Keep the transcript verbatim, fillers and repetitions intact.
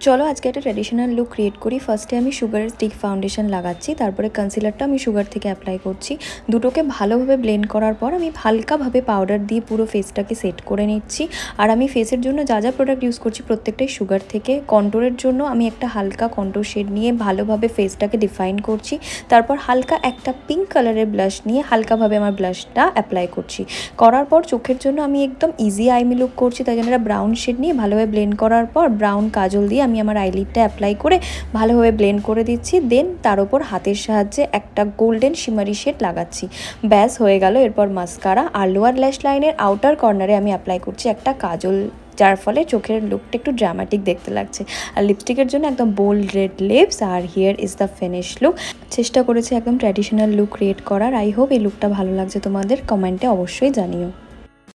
চলো আজকে একটা ট্র্যাডিশনাল লুক ক্রিয়েট করি। ফার্স্টে আমি সুগারের স্টিক ফাউন্ডেশন লাগাচ্ছি, তারপরে কনসিলারটা আমি সুগার থেকে অ্যাপ্লাই করছি। দুটোকে ভালোভাবে ব্লেন্ড করার পর আমি হালকাভাবে পাউডার দিয়ে পুরো ফেসটাকে সেট করে নিচ্ছি। আর আমি ফেসের জন্য যা যা প্রোডাক্ট ইউজ করছি প্রত্যেকটাই সুগার থেকে। কন্ট্রোরের জন্য আমি একটা হালকা কন্ট্রোর শেড নিয়ে ভালোভাবে ফেসটাকে ডিফাইন করছি। তারপর হালকা একটা পিঙ্ক কালারের ব্লাশ নিয়ে হালকাভাবে আমার ব্লাশটা অ্যাপ্লাই করছি। করার পর চোখের জন্য আমি একদম ইজি আইমি লুক করছি, তাই জন্য একটা ব্রাউন শেড নিয়ে ভালোভাবে ব্লেন্ড করার পর ব্রাউন কাজল দিয়ে আমি আমার আইলিডটা অ্যাপ্লাই করে ভালোভাবে ব্লেন্ড করে দিচ্ছি। দেন তার উপর হাতের সাহায্যে একটা গোল্ডেন শিমারি শেড লাগাচ্ছি। ব্যাস হয়ে গেল। এরপর মাস্কারা আর লোয়ার ল্যাশ লাইনের আউটার কর্নারে আমি অ্যাপ্লাই করছি একটা কাজল, যার ফলে চোখের লুকটা একটু ড্রামাটিক দেখতে লাগছে। আর লিপস্টিকের জন্য একদম বোল্ড রেড লিপস। আর here is the finish look. চেষ্টা করেছি একদম ট্র্যাডিশনাল লুক ক্রিয়েট করার। আই হোপ এই লুকটা ভালো লাগছে তোমাদের। কমেন্টে অবশ্যই জানিও।